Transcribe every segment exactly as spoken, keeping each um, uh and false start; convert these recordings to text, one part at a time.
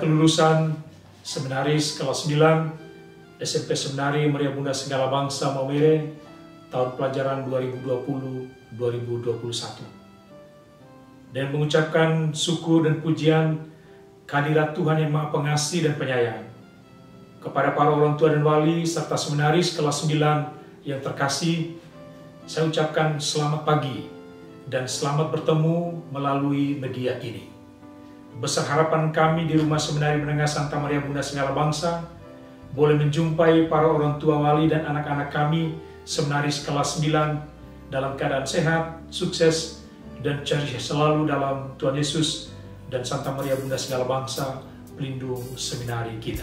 kelulusan seminaris kelas sembilan S M P Seminari Maria Bunda Segala Bangsa Maumere tahun pelajaran dua ribu dua puluh dua ribu dua puluh satu. Dan mengucapkan syukur dan pujian kehadirat Tuhan yang Maha Pengasih dan Penyayang. Kepada para orang tua dan wali serta seminaris kelas sembilan yang terkasih, saya ucapkan selamat pagi dan selamat bertemu melalui media ini. Besar harapan kami di Rumah Seminari Menengah Santa Maria Bunda Segala Bangsa boleh menjumpai para orang tua wali dan anak-anak kami seminaris kelas sembilan dalam keadaan sehat, sukses, dan ceria selalu dalam Tuhan Yesus dan Santa Maria Bunda Segala Bangsa, pelindung seminari kita.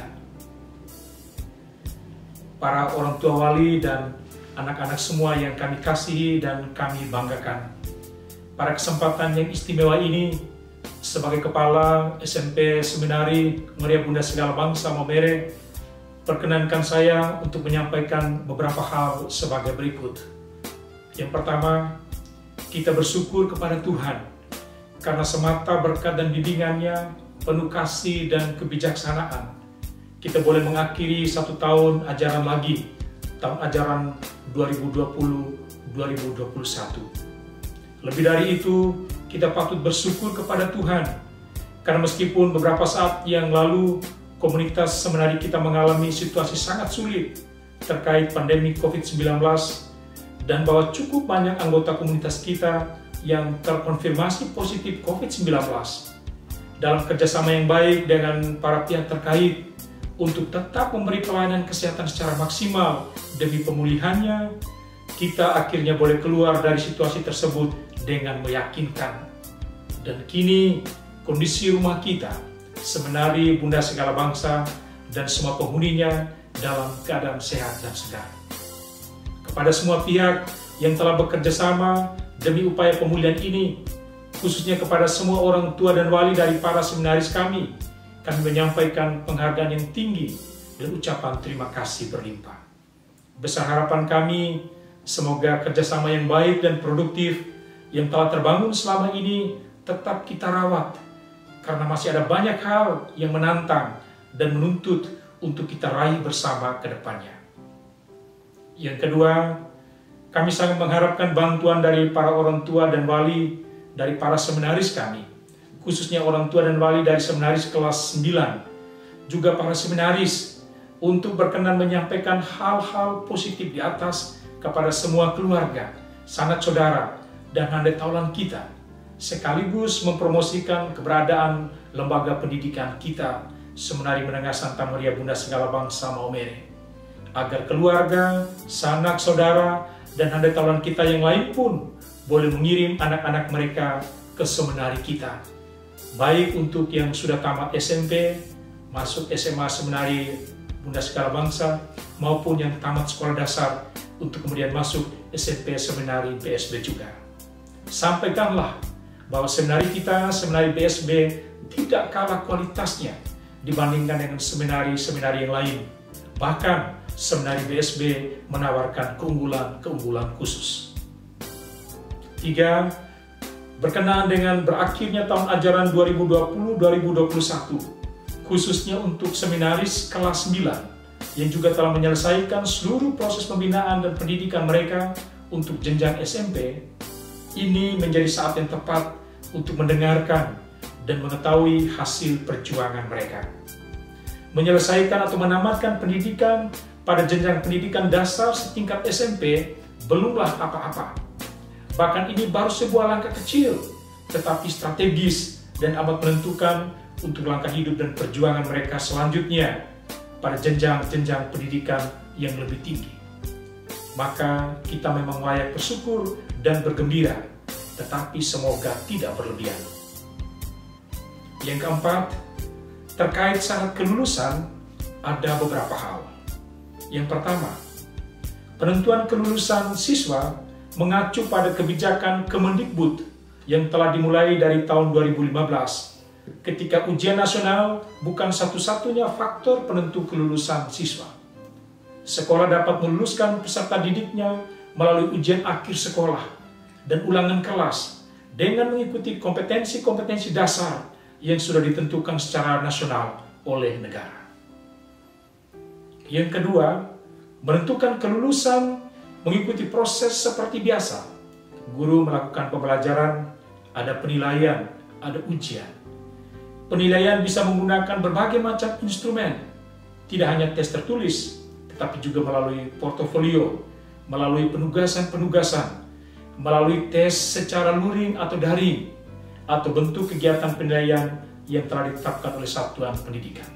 Para orang tua wali dan anak-anak semua yang kami kasihi dan kami banggakan, pada kesempatan yang istimewa ini, sebagai Kepala S M P Seminari Maria Bunda Segala Bangsa Maumere, perkenankan saya untuk menyampaikan beberapa hal sebagai berikut. Yang pertama, kita bersyukur kepada Tuhan karena semata berkat dan bimbingannya, penuh kasih dan kebijaksanaan, kita boleh mengakhiri satu tahun ajaran lagi, tahun ajaran dua ribu dua puluh dua ribu dua puluh satu. Lebih dari itu, kita patut bersyukur kepada Tuhan karena meskipun beberapa saat yang lalu komunitas seminari kita mengalami situasi sangat sulit terkait pandemi covid sembilan belas dan bahwa cukup banyak anggota komunitas kita yang terkonfirmasi positif covid sembilan belas. Dalam kerjasama yang baik dengan para pihak terkait untuk tetap memberi pelayanan kesehatan secara maksimal demi pemulihannya, kita akhirnya boleh keluar dari situasi tersebut dengan meyakinkan. Dan kini kondisi rumah kita, Seminari Bunda Segala Bangsa dan semua penghuninya dalam keadaan sehat dan segar. Kepada semua pihak yang telah bekerja sama demi upaya pemulihan ini, khususnya kepada semua orang tua dan wali dari para seminaris kami, kami menyampaikan penghargaan yang tinggi dan ucapan terima kasih berlimpah. Besar harapan kami, semoga kerjasama yang baik dan produktif yang telah terbangun selama ini tetap kita rawat, karena masih ada banyak hal yang menantang dan menuntut untuk kita raih bersama ke depannya. Yang kedua, kami sangat mengharapkan bantuan dari para orang tua dan wali dari para seminaris kami, khususnya orang tua dan wali dari seminaris kelas sembilan, juga para seminaris, untuk berkenan menyampaikan hal-hal positif di atas kepada semua keluarga, sanak saudara, dan handai taulan kita, sekaligus mempromosikan keberadaan lembaga pendidikan kita, Seminari Menengah Santa Maria Bunda Segala Bangsa Maumere, agar keluarga, sanak saudara, dan handai taulan kita yang lain pun boleh mengirim anak-anak mereka ke seminari kita, baik untuk yang sudah tamat S M P, masuk S M A Seminari Bunda Segala Bangsa, maupun yang tamat sekolah dasar untuk kemudian masuk S M P Seminari B S B juga. Sampaikanlah bahwa seminari kita, Seminari B S B, tidak kalah kualitasnya dibandingkan dengan seminari-seminari yang lain. Bahkan, Seminari B S B menawarkan keunggulan-keunggulan khusus. Tiga, berkenaan dengan berakhirnya tahun ajaran dua ribu dua puluh dua ribu dua puluh satu, khususnya untuk seminaris kelas sembilan, yang juga telah menyelesaikan seluruh proses pembinaan dan pendidikan mereka untuk jenjang S M P, ini menjadi saat yang tepat untuk mendengarkan dan mengetahui hasil perjuangan mereka. Menyelesaikan atau menamatkan pendidikan pada jenjang pendidikan dasar setingkat S M P belumlah apa-apa. Bahkan ini baru sebuah langkah kecil, tetapi strategis dan amat menentukan untuk langkah hidup dan perjuangan mereka selanjutnya pada jenjang-jenjang pendidikan yang lebih tinggi. Maka kita memang layak bersyukur dan bergembira, tetapi semoga tidak berlebihan. Yang keempat, terkait syarat kelulusan, ada beberapa hal. Yang pertama, penentuan kelulusan siswa mengacu pada kebijakan Kemendikbud yang telah dimulai dari tahun dua ribu lima belas, ketika ujian nasional bukan satu-satunya faktor penentu kelulusan siswa. Sekolah dapat meluluskan peserta didiknya melalui ujian akhir sekolah dan ulangan kelas dengan mengikuti kompetensi-kompetensi dasar yang sudah ditentukan secara nasional oleh negara. Yang kedua, menentukan kelulusan mengikuti proses seperti biasa. Guru melakukan pembelajaran, ada penilaian, ada ujian. Penilaian bisa menggunakan berbagai macam instrumen, tidak hanya tes tertulis, tetapi juga melalui portofolio, melalui penugasan-penugasan, melalui tes secara luring atau daring, atau bentuk kegiatan penilaian yang telah ditetapkan oleh satuan pendidikan.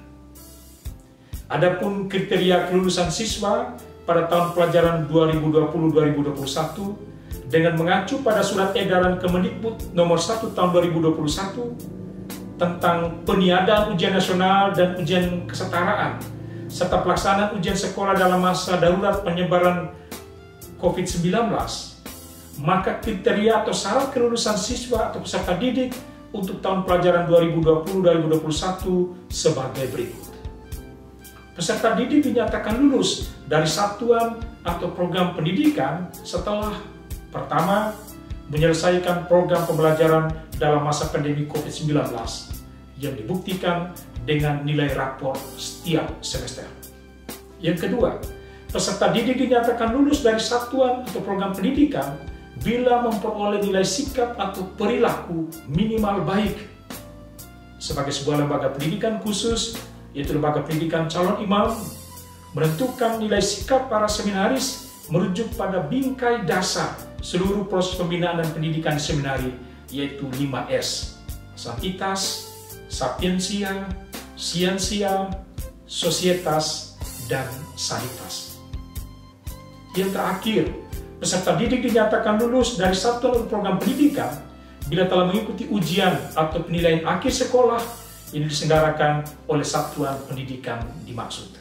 Adapun kriteria kelulusan siswa pada tahun pelajaran dua ribu dua puluh dua ribu dua puluh satu dengan mengacu pada Surat Edaran Kemendikbud nomor satu tahun dua ribu dua puluh satu tentang peniadaan ujian nasional dan ujian kesetaraan serta pelaksanaan ujian sekolah dalam masa darurat penyebaran covid sembilan belas, maka kriteria atau syarat kelulusan siswa atau peserta didik untuk tahun pelajaran dua ribu dua puluh dua ribu dua puluh satu sebagai berikut. Peserta didik dinyatakan lulus dari satuan atau program pendidikan setelah pertama, menyelesaikan program pembelajaran dalam masa pandemi covid sembilan belas yang dibuktikan dengan nilai rapor setiap semester. Yang kedua, peserta didik dinyatakan lulus dari satuan atau program pendidikan bila memperoleh nilai sikap atau perilaku minimal baik. Sebagai sebuah lembaga pendidikan khusus, yaitu lembaga pendidikan calon imam, menentukan nilai sikap para seminaris merujuk pada bingkai dasar seluruh proses pembinaan dan pendidikan di seminari, yaitu lima S, Santitas, Sapiensia, Siensia, Sosietas, dan Sanitas. Yang terakhir, peserta didik dinyatakan lulus dari satuan program pendidikan bila telah mengikuti ujian atau penilaian akhir sekolah yang diselenggarakan oleh satuan pendidikan dimaksud.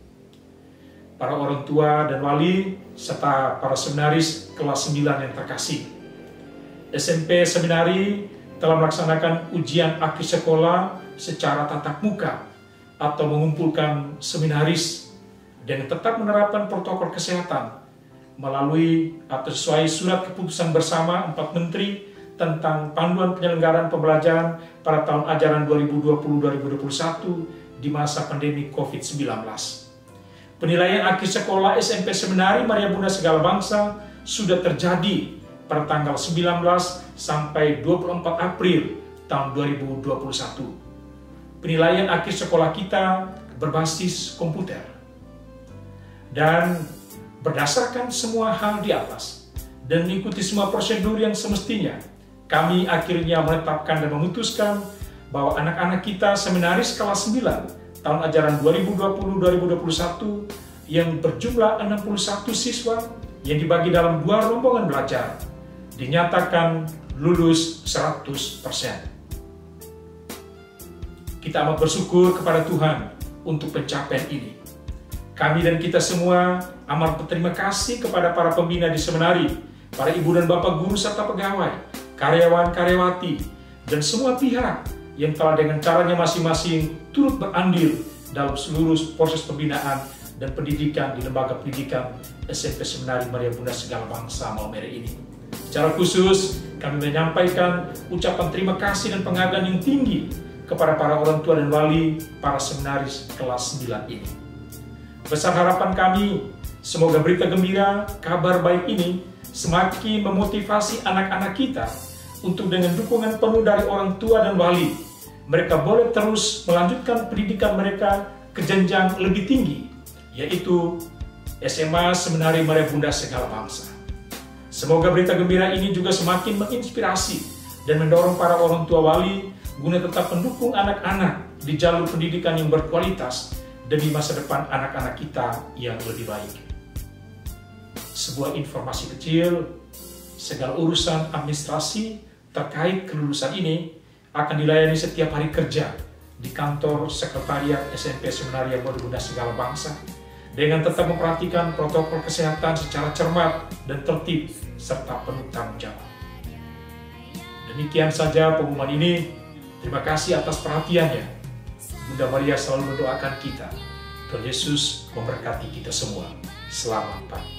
Para orang tua dan wali, serta para seminaris kelas sembilan yang terkasih. S M P Seminari telah melaksanakan ujian akhir sekolah secara tatap muka atau mengumpulkan seminaris dan tetap menerapkan protokol kesehatan melalui atau sesuai surat keputusan bersama empat menteri tentang panduan penyelenggaraan pembelajaran pada tahun ajaran dua ribu dua puluh dua ribu dua puluh satu di masa pandemi covid sembilan belas. Penilaian akhir sekolah S M P Seminari Maria Bunda Segala Bangsa sudah terjadi pada tanggal sembilan belas sampai dua puluh empat April tahun dua ribu dua puluh satu. Penilaian akhir sekolah kita berbasis komputer. Dan berdasarkan semua hal di atas dan mengikuti semua prosedur yang semestinya, kami akhirnya menetapkan dan memutuskan bahwa anak-anak kita seminaris kelas sembilan tahun ajaran dua ribu dua puluh dua ribu dua puluh satu yang berjumlah enam puluh satu siswa yang dibagi dalam dua rombongan belajar dinyatakan lulus seratus persen. Kita amat bersyukur kepada Tuhan untuk pencapaian ini. Kami dan kita semua amat berterima kasih kepada para pembina di seminari, para ibu dan bapak guru serta pegawai, karyawan-karyawati, dan semua pihak yang telah dengan caranya masing-masing turut berandil dalam seluruh proses pembinaan dan pendidikan di lembaga pendidikan S M P Seminari Maria Bunda Segala Bangsa Maumere ini. Secara khusus, kami menyampaikan ucapan terima kasih dan penghargaan yang tinggi kepada para orang tua dan wali para seminaris kelas sembilan ini. Besar harapan kami, semoga berita gembira, kabar baik ini semakin memotivasi anak-anak kita untuk dengan dukungan penuh dari orang tua dan wali, mereka boleh terus melanjutkan pendidikan mereka ke jenjang lebih tinggi, yaitu S M A Seminari Maria Bunda Segala Bangsa. Semoga berita gembira ini juga semakin menginspirasi dan mendorong para orang tua wali guna tetap mendukung anak-anak di jalur pendidikan yang berkualitas demi masa depan anak-anak kita yang lebih baik. Sebuah informasi kecil, segala urusan administrasi terkait kelulusan ini akan dilayani setiap hari kerja di kantor sekretariat S M P Seminari Maria Bunda Segala Bangsa dengan tetap memperhatikan protokol kesehatan secara cermat dan tertib serta penuh tanggung jawab. Demikian saja pengumuman ini. Terima kasih atas perhatiannya. Bunda Maria selalu mendoakan kita. Tuhan Yesus memberkati kita semua. Selamat pagi.